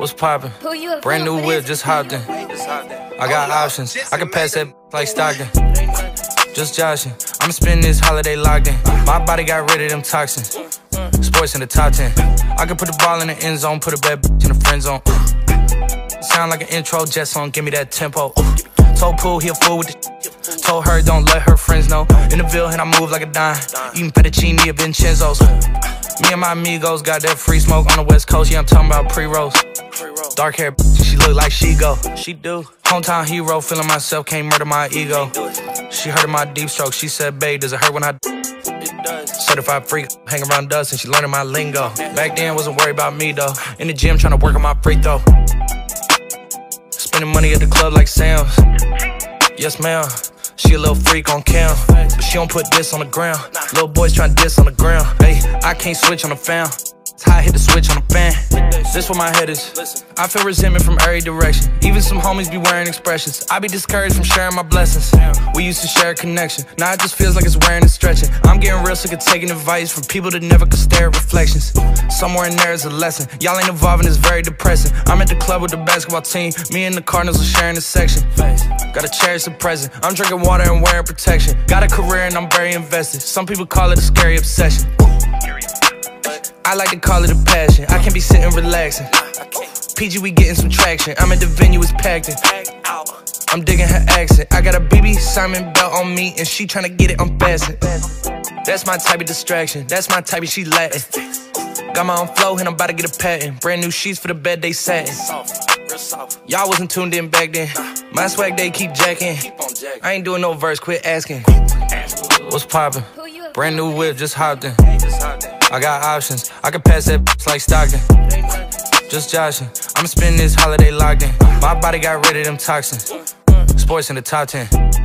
What's poppin'? Brand new whip, just hopped in. I got options, I can pass that like Stockton. Just joshing, I'ma spend this holiday locked in. My body got rid of them toxins. Sports in the top 10. I can put the ball in the end zone, put a bad bitch in the friend zone. Sound like an intro jet song, give me that tempo. Told Pooh he a fool with the told her don't let her friends know. In the Ville and I move like a dime. Eating fettuccine at Vincenzo's. Me and my amigos got that free smoke on the West Coast. Yeah, I'm talking about pre-rolls. Dark hair, she look like she go. She do. Hometown hero, feeling myself, can't murder my ego. She heard of my deep stroke, she said, babe, does it hurt when I It does. Certified freak, hang around dust, and she learning my lingo. Back then, wasn't worried about me though. In the gym, trying to work on my free throw. Spending money at the club like Sam's. Yes, ma'am. She a little freak on cam, but she don't put this on the ground. Little boys tryna diss on the ground. Hey, I can't switch on the fan. It's how I hit the switch on the fan. This where my head is. I feel resentment from every direction. Even some homies be wearing expressions. I be discouraged from sharing my blessings. We used to share a connection. Now it just feels like it's wearing and stretching. I'm getting real sick of taking advice from people that never could stare at reflections. Somewhere in there is a lesson. Y'all ain't evolving, it's very depressing. I'm at the club with the basketball team. Me and the Cardinals are sharing the section. Gotta cherish the present. I'm drinking water and wearing protection. Got a career and I'm very invested. Some people call it a scary obsession. I like to call it a passion. I can't be sitting relaxing. PG, we getting some traction. I'm at the venue, it's packed in. I'm digging her accent. I got a BB Simon belt on me and she tryna get it unfastened. That's my type of distraction. That's my type of she Latin. Got my own flow and I'm about to get a patent. Brand new sheets for the bed, they satin. Y'all wasn't tuned in back then. My swag, they keep jacking. I ain't doing no verse, quit asking. What's poppin'? Brand new whip, just hopped in. I got options, I can pass that bitch like Stockton. Just joshing, I'ma spend this holiday locked in. My body got rid of them toxins. Sports in the top 10.